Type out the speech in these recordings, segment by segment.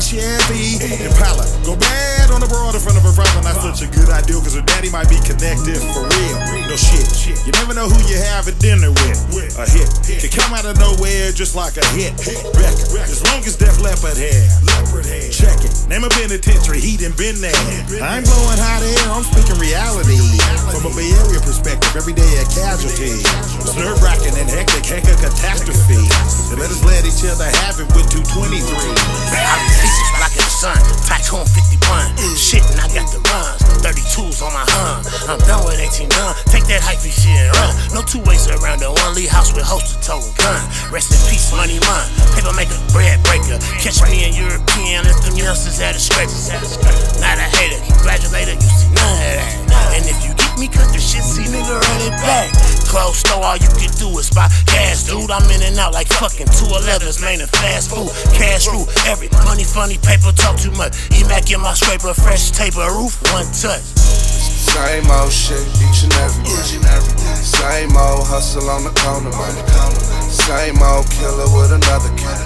Chevy Impala. Go bad on the broad in front of her brother, not such a good idea, cause her daddy might be connected for real. No shit, you never know who you have at dinner with. A hit can come out of nowhere just like a hit record, as long as Def Leppard hair. Check it, name a penitentiary, he done been there. I ain't blowing hot air, I'm speaking reality. From a Bay Area perspective, every day a casualty. It's nerve-wracking and hectic, heck a catastrophe. So let us let each other have it with 223. I'm pieces blocking the sun, Tycoon 51. Shit, and I got the runs, 32s on my hun. I'm done with 18 gun, take that hypey shit and run. No two ways around the one Lee house with holster toting gun. Rest in peace, money man, paper maker, bread breaker. Catch me in European if them youngsters had a scraper. Not a hater, congratulator, you see none of that. And if you get me cut the shit, see nigga run it back. Close store, all you can do is buy gas, dude. I'm in and out like fucking 211s, man, and fast food. Cash rule, every money, funny paper, talk too much. E-Mac in my scraper, fresh taper, roof, one touch. Same old shit each and every day. Same old hustle on the corner, man. Same old killer with another cat.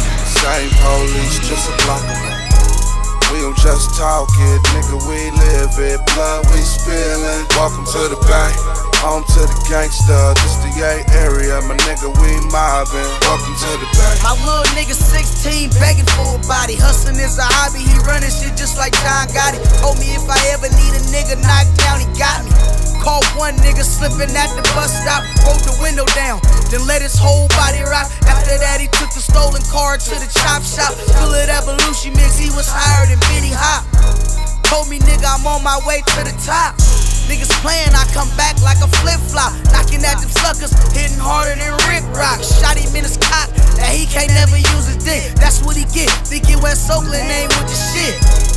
Same police, just a block away. We don't just talk it, nigga, we live it. Blood we spillin'. Welcome to the Bay, home to the gangsta. This the A area, my nigga, we mobbin'. Welcome to the Bay. My little nigga 16, begging for a body. Hustling is a hobby, he running shit just like John Gotti. Told me if I ever need a nigga knocked down, he got me. Caught one nigga slipping at the bus stop, rolled the window down, then let his whole body rock. After that, he took the stolen car to the chop shop. Full of that Belushi mix, he was higher than Benny Hop. Told me, nigga, I'm on my way to the top. Niggas playing, I come back like a flip-flop. Knocking at them suckers, hitting harder than Rick Rock. Shot him in his cock, that he can't never use his dick. That's what he get, thinking West Oakland ain't with the shit.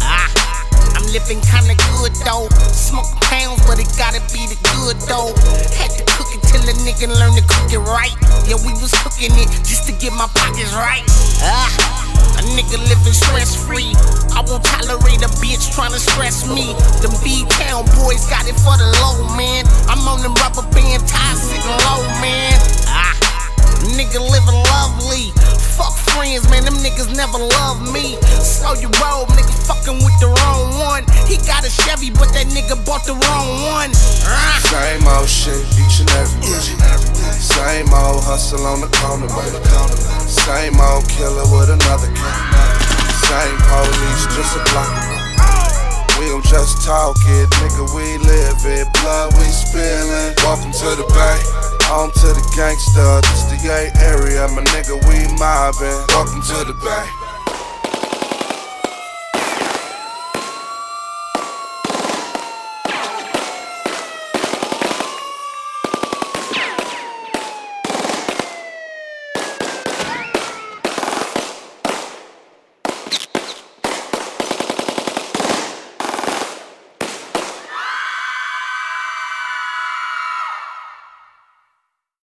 I'm living kinda good though. Smoking pounds, but it gotta be the good though. Had to cook it till a nigga learned to cook it right. Yeah, we was cooking it just to get my pockets right. A nigga living stress free. I won't tolerate a bitch tryna stress me. Them B-Town boys got it for the low, man. I'm on them rubber band ties sitting low, man. Nigga living lovely. Fuck friends, man, them niggas never love me. So you roll, nigga fucking with the wrong one. He got a Chevy, but that nigga bought the wrong one. Same old shit each and every day. Same old hustle on the corner, man. Same old killer with another cat. Same police, just a block away. We don't just talk it, nigga, we live it. Blood we spillin'. Welcome to the Bay, home to the gangsta. This the A area, my nigga, we mobbin'. Welcome to the Bay.